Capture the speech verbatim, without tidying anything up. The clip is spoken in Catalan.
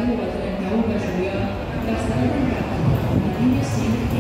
zero al trenta-u de juliol l'estarà tancat a la línia cinc